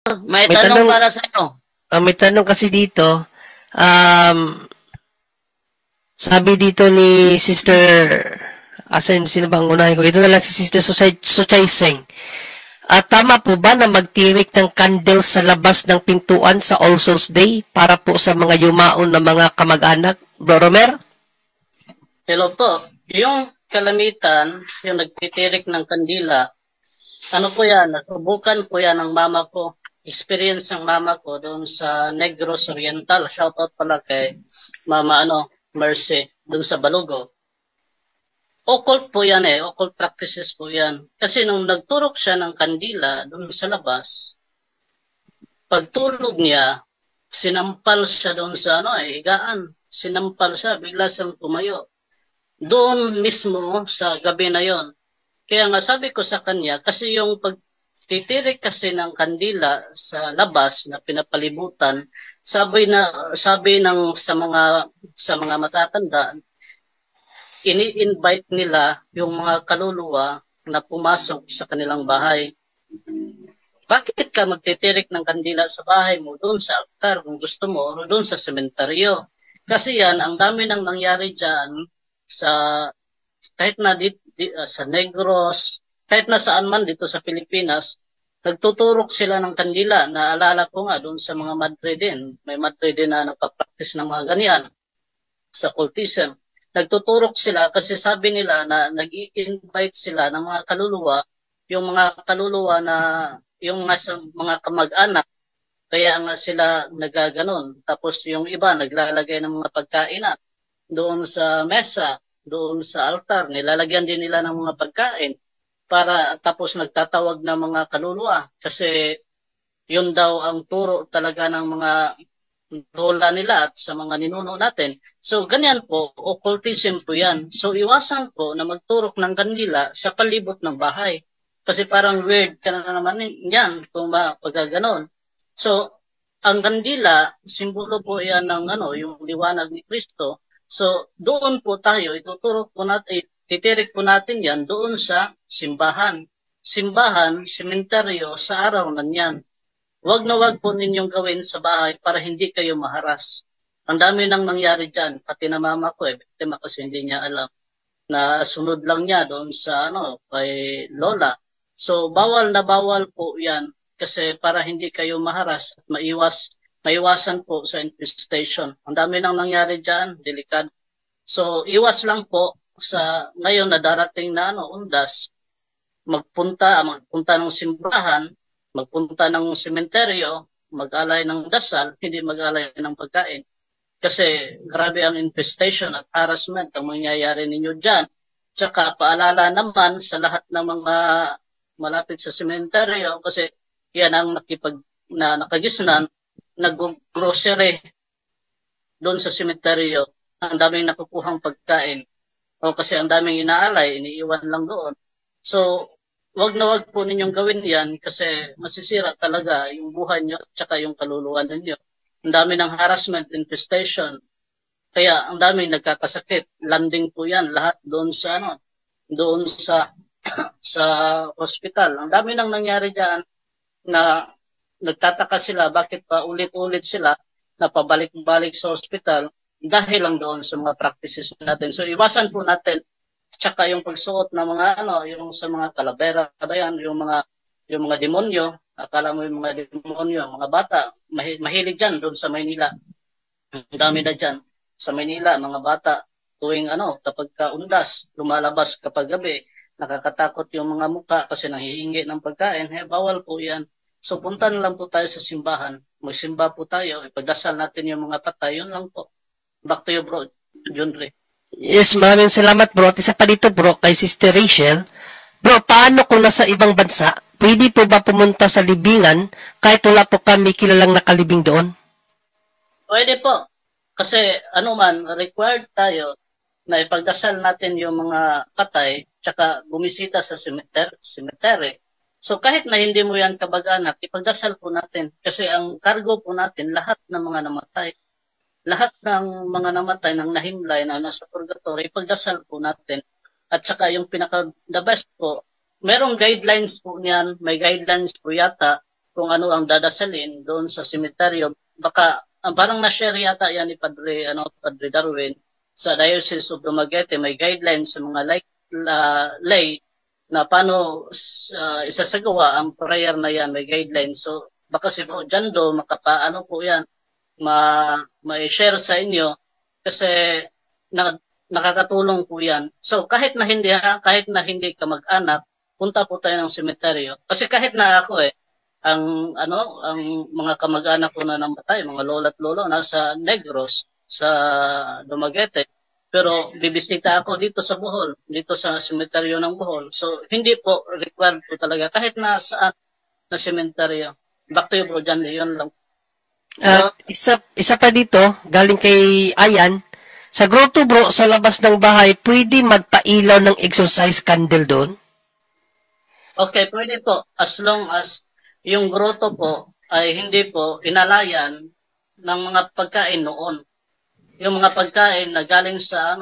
may May tanong tanong, para sa iyo. may tanong kasi dito. Um, Sabi dito ni Sister, asan sino bang unahin ko? Ito na lang si Sister Suchay Seng. At tama po ba na magtirik ng candle sa labas ng pintuan sa All Souls Day para po sa mga yumaon na mga kamag-anak? Bro Romer? Hello po. Yung kalamitan, yung nagtitirik ng kandila, ano po yan? Nasubukan po yan ng mama ko. Experience ng mama ko doon sa Negros Oriental. Shoutout pala kay Mama Mercy doon sa Balugo. Occult po yan occult practices po yan. Kasi nung nagturok siya ng kandila doon sa labas, pagtulog niya, sinampal siya doon sa higaan. Sinampal siya, bigla siyang tumayo. Doon mismo sa gabi na yon. Kaya nga sabi ko sa kanya, kasi yung pagtitirik kasi ng kandila sa labas na pinapalibutan, sabi ng sa mga matatanda, ini-invite nila yung mga kaluluwa na pumasok sa kanilang bahay. Bakit ka magtitirik ng kandila sa bahay mo, doon sa altar kung gusto mo, o doon sa sementeryo? Kasi yan, ang dami nang nangyari dyan sa kahit na sa Negros, kahit na saan man dito sa Pilipinas, nagtuturok sila ng kandila. Naalala ko nga doon sa mga madre din. May madre din na nagpa-practice ng mga ganyan sa cultism. Nagtuturok sila kasi sabi nila na nag-i-invite sila ng mga kaluluwa, yung mga kaluluwa na yung mga kamag-anak, kaya nga sila nagaganon. Tapos yung iba naglalagay ng mga pagkain doon sa mesa, doon sa altar, nilalagyan din nila ng mga pagkain para tapos nagtatawag ng mga kaluluwa kasi yun daw ang turo talaga ng mga lola nila at sa mga ninuno natin. So, ganyan po, occultism po yan. So, iwasan po na magturok ng kandila sa palibot ng bahay. Kasi parang weird ka na naman yan kung pagkaganon. So, ang kandila, simbolo po yan ng yung liwanag ni Kristo. So, doon po tayo, ituturok po natin, titirik po natin yan doon sa simbahan. Simbahan, sementeryo, sa araw na yan. Wag na wag po ninyong gawin sa bahay para hindi kayo maharas. Ang dami nang nangyari dyan, pati na mama ko, biktima kasi hindi niya alam na sunod lang niya doon sa kay Lola. So bawal na bawal po 'yan kasi para hindi kayo maharas at maiwasan po sa infestation. Ang dami nang nangyari diyan, delikado. So iwas lang po sa ngayon na darating na undas, magpunta ng simbahan, magpunta ng sementeryo, mag-alay ng dasal, hindi mag-alay ng pagkain. Kasi grabe ang infestation at harassment ang mangyayari ninyo dyan. Tsaka paalala naman sa lahat ng mga malapit sa sementeryo kasi yan ang nakagisnan, nag-grocery doon sa sementeryo. Ang daming nakukuhang pagkain. O kasi ang daming inaalay, iniiwan lang doon. So, wag na wag po ninyong gawin yan kasi masisira talaga yung buhay nyo at saka yung kaluluwa ninyo. Ang dami ng harassment, infestation. Kaya ang dami nagkakasakit. Landing po yan lahat doon sa sa hospital. Ang dami nang nangyari diyan na nagtataka sila bakit pa ulit-ulit sila na pabalik-balik sa hospital dahil lang doon sa mga practices natin. So iwasan po natin tsaka yung pagsuot ng mga yung sa mga kalabera ba yan, yung mga demonyo, akala mo yung mga demonyo, mga bata, mahilig dyan doon sa Maynila. Ang dami na dyan. Sa Maynila, mga bata, tuwing kapag kaundas, lumalabas kapag gabi, nakakatakot yung mga muka kasi nanghihingi ng pagkain, bawal po yan. So punta na lang po tayo sa simbahan, magsimba po tayo, ipagdasal natin yung mga patay, yun lang po. Back to you, bro, John Ray. Yes, maraming salamat bro. At isa pa dito bro, kay Sister Rachel. Bro, paano kung nasa ibang bansa, pwede po ba pumunta sa libingan kahit wala po kami kilalang nakalibing doon? Pwede po. Kasi required tayo na ipagdasal natin yung mga patay tsaka bumisita sa cemetery. So kahit na hindi mo yan kabag-anak, ipagdasal po natin. Kasi ang cargo po natin, lahat ng mga namatay. Lahat ng mga namatay ng nahimlay na nasa purgatory, ipagdasal po natin. At saka yung pinaka-the best po, merong guidelines po niyan, may guidelines po yata kung ano ang dadasalin doon sa sementeryo. Baka parang na-share yata yan ni Padre Darwin sa Diocese of Dumaguete, may guidelines sa mga lay na paano isasagawa ang prayer na yan, may guidelines. So baka si Bro Jando makapaano po yan, ma-share sa inyo kasi nakakatulong po yan. So kahit na hindi ka mag-anak, punta po tayo ng sementeryo. Kasi kahit na ako ang mga kamag-anak ko na namatay, mga lolo at lolo nasa Negros, sa Dumaguete. Pero bibisita ako dito sa Bohol, dito sa sementeryo ng Bohol. So hindi po required po talaga kahit na saan na sementeryo. Back to you, Bro John, yun lang. At isa pa dito, galing kay Ayan, sa grotto bro, sa labas ng bahay, pwede magpailaw ng exercise candle doon? Okay, pwede po. As long as yung grotto po ay hindi po inalayan ng mga pagkain noon. Yung mga pagkain na galing sa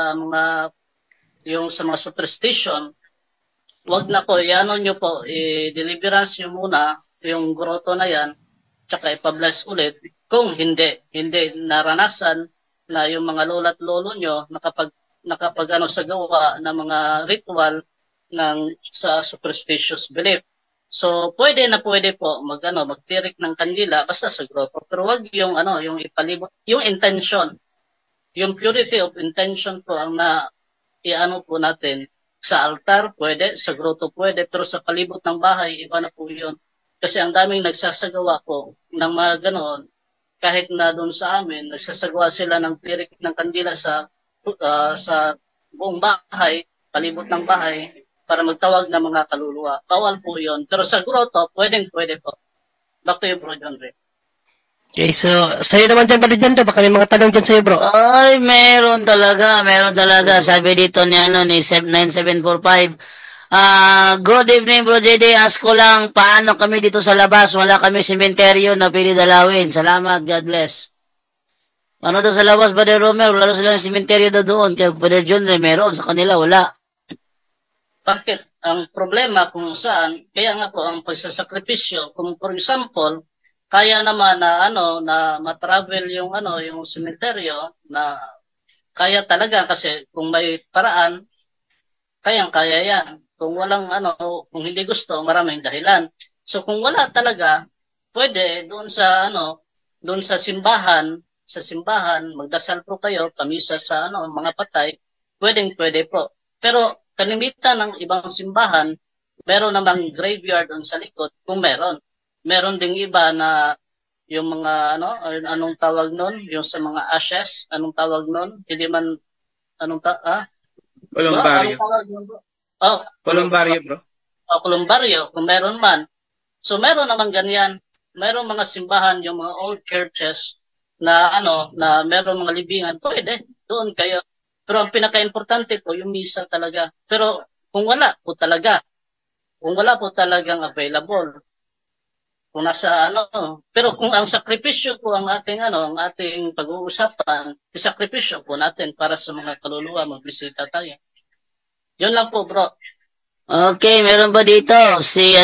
sa mga superstition, wag na po, nyo po, i-deliverance nyo muna yung grotto na yan, tsaka ipabless ulit. Kung hindi naranasan na yung mga lola't lolo nyo nakapag sa gawa ng mga ritual sa superstitious belief. So, pwede po magtirik ng kandila basta sa grotto. Pero wag yung ipalibot, yung intention, yung purity of intention po ang po natin. Sa altar, pwede. Sa grotto, pwede. Pero sa palibot ng bahay, iba na po yun. Kasi ang daming nagsasagawa po ng mga ganoon. Kahit na doon sa amin, nagsasagawa sila ng tirik ng kandila sa buong bahay, palibot ng bahay, para magtawag ng mga kaluluwa. Bawal po yun. Pero sa grotto, pwede po. Back to you, Bro John Ray. Okay, so, sa'yo naman dyan, Brother Jando, baka may mga tanong dyan sa'yo, bro. Ay, meron talaga. Sabi dito ni 9745. Good evening, Bro JD. Ask ko lang, paano kami dito sa labas? Wala kami sementeryo na pili dalawin. Salamat, God bless. Ano to sa labas, Brother Romero? Wala silang sementeryo doon. Kaya Brother John, meron. Sa kanila, wala. Bakit? Ang problema kung saan, kaya nga po ang pagsasakripisyo, kung for example, kaya naman na matravel yung sementeryo na kaya talaga kasi kung may paraan, kaya yan. Kung walang kung hindi gusto, maraming dahilan. So kung wala talaga, pwede doon sa simbahan, magdasal po kayo, pamisa sa mga patay, pwede po. Pero kalimitan ng ibang simbahan, meron namang graveyard doon sa likod kung meron. Meron ding iba na yung mga anong tawag nun, yung sa mga ashes, anong tawag nun? Hindi man Columbario. Columbario, bro. Columbario, kung meron man. So meron naman ganyan. Meron mga simbahan, yung mga old churches na na meron mga libingan, pwede, doon kayo. Pero ang pinaka-importante po yung misa talaga. Pero kung wala po talagang available, kung nasa pero kung ang sakripisyo po ang ating pag-uusapan, isakripisyo po natin para sa mga kaluluwa, magbisita tayo. Yun lang po, bro. Okay, meron ba dito? Si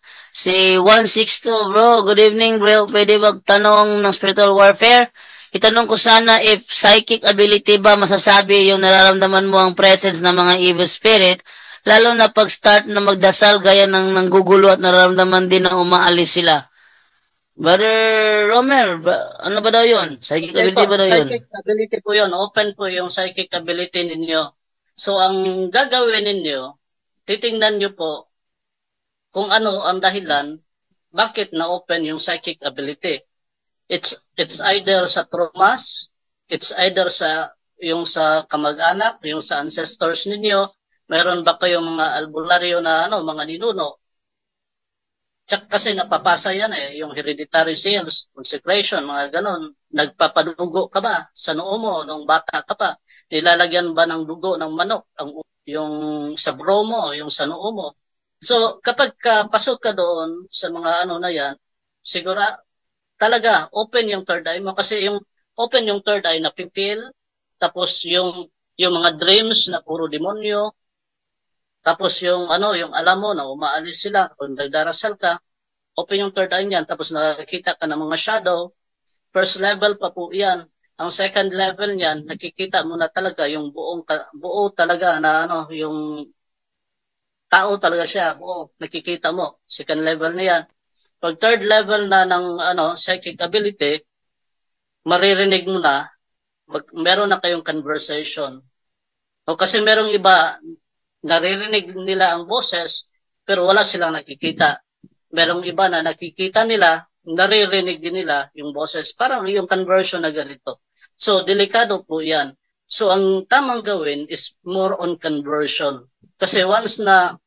162, bro. Good evening, bro. Pwede magtanong ng spiritual warfare? Itanong ko sana if psychic ability ba masasabi yung nararamdaman mo ang presence ng mga evil spirit, lalo na pag-start na magdasal gaya ng nanggugulo at nararamdaman din na umaalis sila. Brother Romer, ano ba daw yun? Psychic ability ba daw yun? Psychic ability po yun. Open po yung psychic ability ninyo. So, ang gagawin ninyo, titingnan nyo po kung ano ang dahilan, bakit na-open yung psychic ability. It's either sa traumas, it's either sa kamag-anak, yung sa ancestors ninyo, meron ba kayong mga albularyo na mga ninuno? Tsaka kasi napapasa yan yung hereditary sins, consecration, mga ganon. Nagpapadugo ka ba sa noo mo nung bata ka pa? Nilalagyan ba ng dugo ng manok yung sa bro mo, yung sa noo mo? So kapag pasok ka doon sa mga na yan, siguro talaga open yung third eye mo kasi yung open yung third eye na pipil, tapos yung mga dreams na puro demonyo, tapos yung alam mo na umaalis sila kung nagdarasal ka. open yung third eye niyan, tapos nakikita ka ng mga shadow. First level pa po yan. Ang second level niyan, nakikita mo na talaga yung buo talaga na ano, yung tao talaga siya, buo, nakikita mo. Second level na yan. Pag third level na ng ano, psychic ability, maririnig mo na, meron na kayong conversation. O kasi merong iba, naririnig nila ang boses, pero wala silang nakikita. Merong iba na nakikita nila, naririnig din nila yung boses. Parang yung conversion na ganito. So, delikado po yan. So, ang tamang gawin is more on conversion. Kasi once na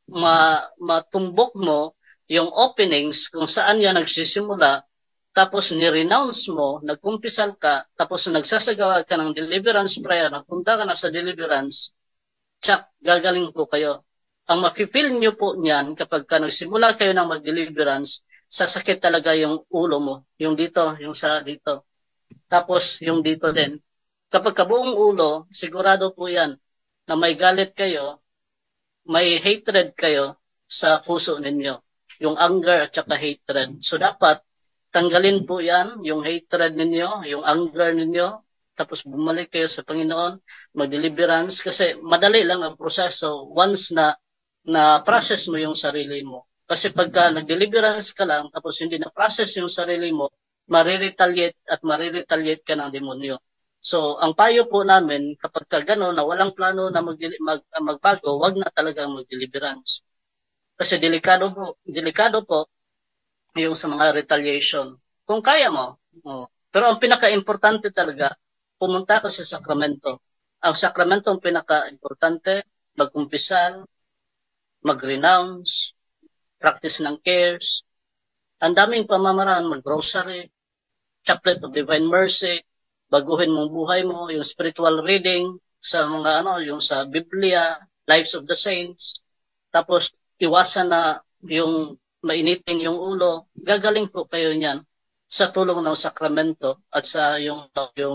matumbok mo yung openings kung saan yan nagsisimula, tapos ni-renounce mo, nagkumpisal ka, tapos nagsasagawa ka ng deliverance prayer, napunta ka na sa deliverance, tsak, gagaling po kayo. Ang mafe-feel nyo po niyan kapag ka nagsimula kayo ng mag-deliverance, sasakit talaga yung ulo mo. Yung dito, yung sa dito. Tapos yung dito din. Kapag kabuong ulo, sigurado po yan na may galit kayo, may hatred kayo sa puso ninyo. Yung anger at saka hatred. So dapat, tanggalin po yan, yung hatred ninyo, yung anger ninyo, tapos bumalik kayo sa Panginoon, mag-deliverance, kasi madali lang ang proseso once na process mo yung sarili mo. Kasi pagka nag-deliverance ka lang, tapos hindi na-process yung sarili mo, mariretaliate ka ng demonyo. So, ang payo po namin, kapag ka gano'n, na walang plano na magbago, wag na talagang mag-deliverance. Kasi delikado po, yung sa mga retaliation. Kung kaya mo. Oh. Pero ang pinaka-importante talaga, pumunta ka sa sakramento. Ang sakramento ang pinaka-importante, mag-umpisal, mag-renounce, practice ng cares. Ang daming pamamaraan, mag-rosary, chaplet of divine mercy, baguhin mong buhay mo, yung spiritual reading sa mga yung sa Biblia, lives of the saints. Tapos iwasan na yung mainitin yung ulo, gagaling po kayo niyan sa tulong ng sakramento at sa yung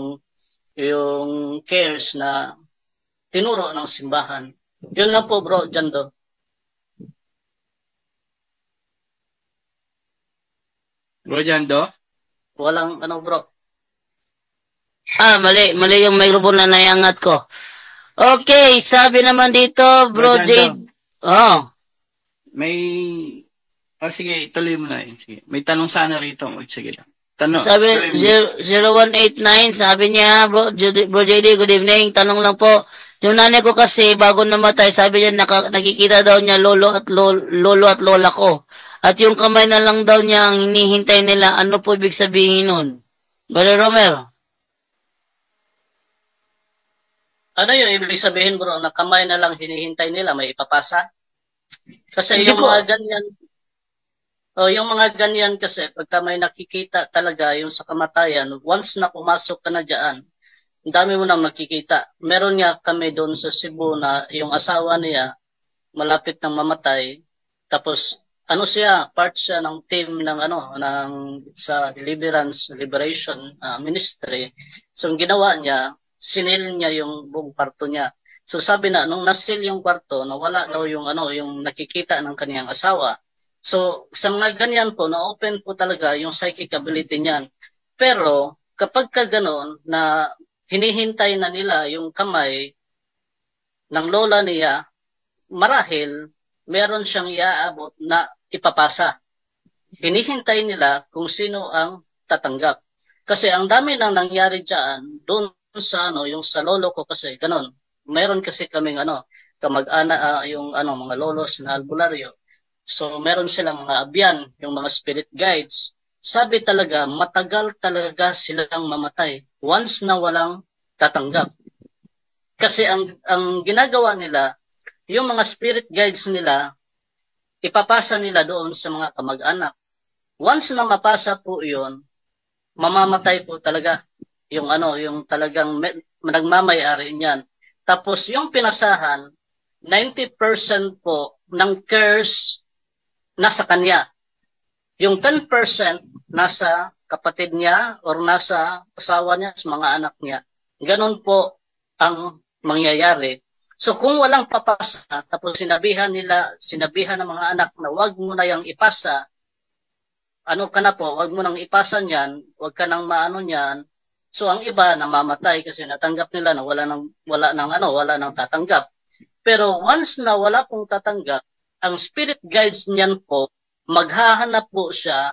cares na tinuro ng simbahan. Yun lang po bro, Jando. Bro Jando? Walang bro. Mali yung microphone na nayangat ko. Okay, sabi naman dito, Bro Jade. Oh. Sige, ituloy mo na yun. Sige. May tanong sana rito. Sige lang. Tanong. Sabi, 0189, sabi niya, Bro JD, good evening. Tanong lang po. Yung nanay ko kasi, bago namatay, sabi niya, nakikita daw niya lolo at lola ko. At yung kamay na lang daw niya ang hinihintay nila. Ano po ibig sabihin nun? Brother Romero? Ano yung ibig sabihin bro, na kamay na lang hinihintay nila, may ipapasa? Kasi yung mga ganyan, yung mga ganyan kasi, pagka may nakikita talaga yung sa kamatayan, once na pumasok ka na dyan, ang dami mo nang makikita. Meron nga kami doon sa Cebu na yung asawa niya, malapit nang mamatay, tapos part siya ng team ng sa liberation ministry. So ang ginawa niya, sinil niya yung buong kwarto niya. So sabi na, nung nasil yung kwarto, nawala daw yung nakikita ng kaniyang asawa. So sa mga ganyan po, na-open po talaga yung psychic ability niyan. Pero kapag ka ganon, na hinihintay na nila yung kamay ng lola niya, marahil meron siyang iaabot na ipapasa. Hinihintay nila kung sino ang tatanggap. Kasi ang dami nang nangyari dyan, doon sa yung sa lolo ko kasi ganon. Meron kasi kaming kamag-ana yung mga lolos na albularyo. So meron silang mga abyan, yung mga spirit guides. Sabi talaga, matagal talaga silang mamatay once na walang tatanggap. Kasi ang ginagawa nila, yung mga spirit guides nila, ipapasa nila doon sa mga kamag-anak. Once na mapasa po yun, mamamatay po talaga yung talagang nagmamay-ari niyan. Tapos yung pinasahan, 90% po ng curse nasa kanya. Yung 10% nasa kapatid niya or nasa asawa niya, sa mga anak niya. Ganon po ang mangyayari. So kung walang papasa, tapos sinabihan ng mga anak na wag mo na yung ipasa, ano ka na po, wag mo nang ipasan yan, wag ka nang maano niyan. So ang iba namamatay kasi natanggap nila na wala nang tatanggap. Pero once na wala pong tatanggap, ang spirit guides niyan po, maghahanap po siya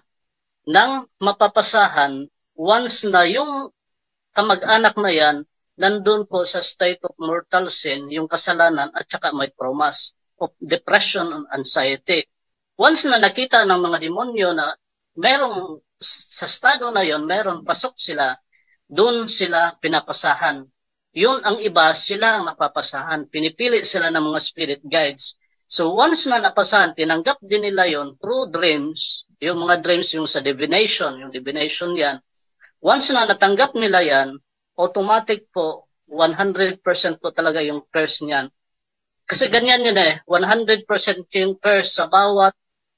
ng mapapasahan once na yung kamag-anak na yan nandun po sa state of mortal sin, yung kasalanan at saka may traumas of depression and anxiety. Once na nakita ng mga demonyo na merong sa estado na yon, meron pasok sila, doon sila pinapasahan. Yun ang iba, sila ang napapasahan. Pinipili sila ng mga spirit guides. So once na napasahan, tinanggap din nila yon through dreams, yung mga dreams yung sa divination, yung divination yan. Once na natanggap nila yan, automatic po, 100% po talaga yung curse niyan. Kasi ganyan yun 100% yung curse sa bawat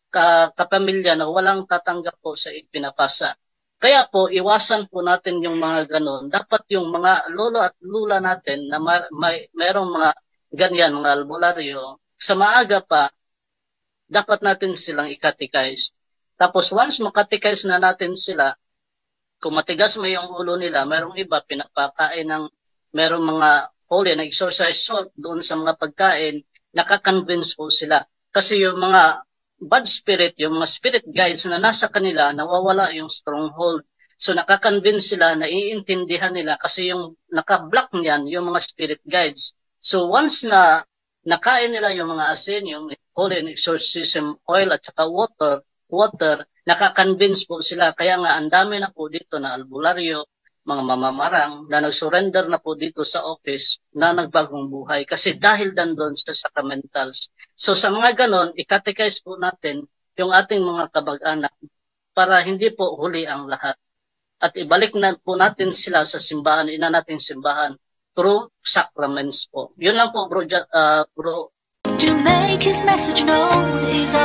kapamilya na walang tatanggap po sa ipinapasa. Kaya po, iwasan po natin yung mga ganon. Dapat yung mga lolo at lula natin na mayroong mga ganyan, mga albularyo, sa maaga pa, dapat natin silang ikatikais. Tapos once makatikais na natin sila, kung matigas mo yung ulo nila, merong iba pinapakain ng merong mga holy na exercise salt doon sa mga pagkain, nakakonvince po sila. Kasi yung mga bad spirit, yung mga spirit guides na nasa kanila, nawawala yung stronghold. So nakakonvince sila, naiintindihan nila kasi yung nakablock niyan, yung mga spirit guides. So once na nakain nila yung mga asin, yung holy exorcism oil at saka water, nakakonvince po sila. Kaya nga, ang dami na po dito na albularyo, mga mamamarang, na nag-surrender na po dito sa office, na nagbagong buhay. Kasi dahil doon sa sacramentals. So sa mga ganon, ikatikais po natin yung ating mga kabag-anak para hindi po huli ang lahat. At ibalik na po natin sila sa simbahan, ina nating simbahan, through sacraments po. Yun lang po, bro. To make his message known is